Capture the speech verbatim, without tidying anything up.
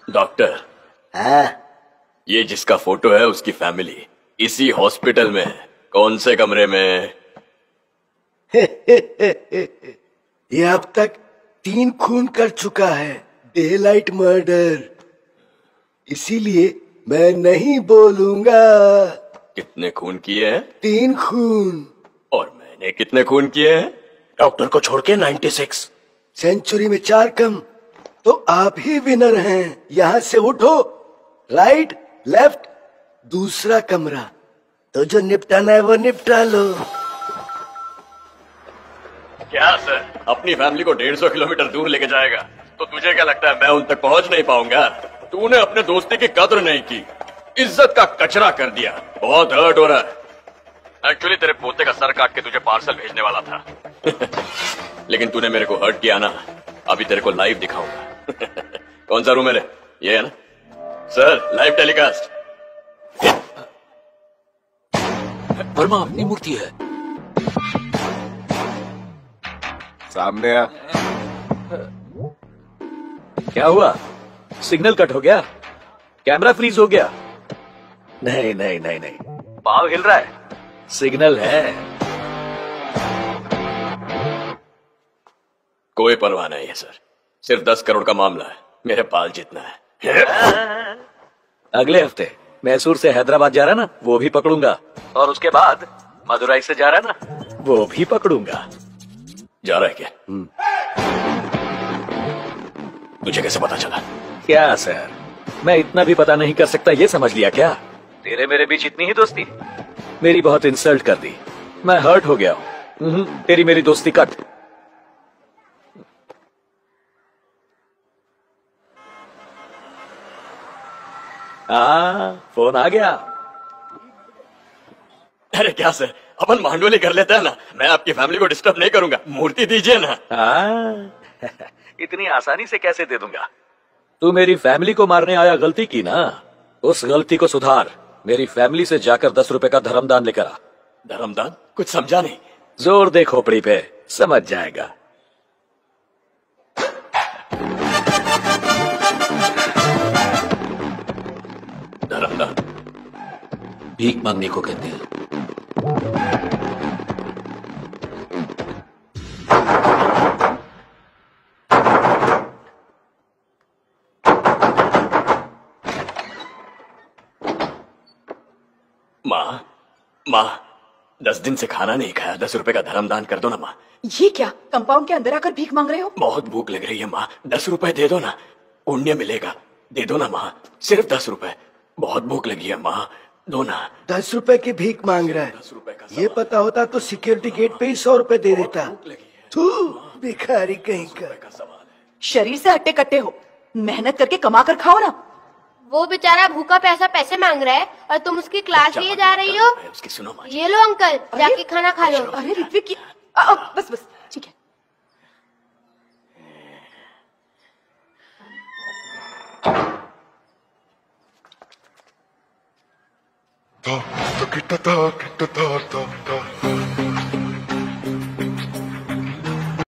Doctor. हाँ? ये जिसका फोटो है उसकी फैमिली इसी हॉस्पिटल में कौन से कमरे में? ये अब तक तीन खून कर चुका है, डे लाइट मर्डर, इसीलिए मैं नहीं बोलूंगा। कितने खून किए हैं? तीन खून। और मैंने कितने खून किए हैं? डॉक्टर को छोड़ के छियानवे। सेंचुरी में चार कम, तो आप ही विनर हैं। यहाँ से उठो, राइट लेफ्ट दूसरा कमरा, तो जो निपटाना है वो निपटा लो। क्या सर, अपनी फैमिली को डेढ़ सौ किलोमीटर दूर लेके जाएगा तो तुझे क्या लगता है मैं उन तक पहुंच नहीं पाऊंगा? तूने अपने दोस्ती की कद्र नहीं की, इज्जत का कचरा कर दिया। बहुत हर्ट हो रहा है। एक्चुअली तेरे पोते का सर काट के तुझे पार्सल भेजने वाला था लेकिन तूने मेरे को हर्ट किया ना, अभी तेरे को लाइव दिखाऊंगा कौन सा रूम है रे? ये है ना सर, लाइव टेलीकास्ट। वर्मा अपनी मूर्ति है। सामने आ। क्या हुआ? सिग्नल कट हो गया? कैमरा फ्रीज हो गया? नहीं नहीं नहीं नहीं, पाव हिल रहा है, सिग्नल है। कोई परवाह नहीं है सर, सिर्फ दस करोड़ का मामला है, मेरे पाल जितना है। अगले हफ्ते मैसूर से हैदराबाद जा रहा ना, वो भी पकड़ूंगा। और उसके बाद मदुराई से जा रहा ना, वो भी पकड़ूंगा। जा रहा है क्या? तुझे कैसे पता चला? क्या सर, मैं इतना भी पता नहीं कर सकता ये समझ लिया क्या? तेरे मेरे बीच इतनी ही दोस्ती, मेरी बहुत इंसल्ट कर दी, मैं हर्ट हो गया हूं। तेरी मेरी दोस्ती कट। हाँ, फोन आ गया। अरे क्या सर, अपन मांडोली कर लेते हैं ना, मैं आपकी फैमिली को डिस्टर्ब नहीं करूंगा, मूर्ति दीजिए ना। हाँ इतनी आसानी से कैसे दे दूंगा? तू मेरी फैमिली को मारने आया, गलती की ना, उस गलती को सुधार। मेरी फैमिली से जाकर दस रुपए का धर्मदान लेकर आ। धर्मदान? कुछ समझा नहीं। जोर दे खोपड़ी पे, समझ जाएगा। धर्मदान भीख मांगने को कहते हैं। माँ, माँ, दस दिन से खाना नहीं खाया, दस रुपए का धर्मदान कर दो ना माँ। ये क्या, कंपाउंड के अंदर आकर भीख मांग रहे हो? बहुत भूख लग रही है माँ, दस रुपए दे दो ना, पुण्य मिलेगा। दे दो ना माँ, सिर्फ दस रुपए, बहुत भूख लगी है माँ, दो ना। दस रुपए की भीख मांग रहा है, दस रुपए का ये पता होता तो सिक्योरिटी गेट पे ही सौ रुपए दे देता। तू भिखारी कहीं का। शरीर से हट्टे कट्टे हो, मेहनत करके कमा कर खाओ ना। वो बेचारा भूखा पैसा पैसे मांग रहा है और तुम उसकी क्लास लिए जा रही हो। उसकी सुनो माँ। ये लो अंकल, जाके खाना खा लो। अरे ऋत्विक की... आ, आ, बस बस ठीक है। Ta, ta, ta, ta, ta, ta, ta, ta.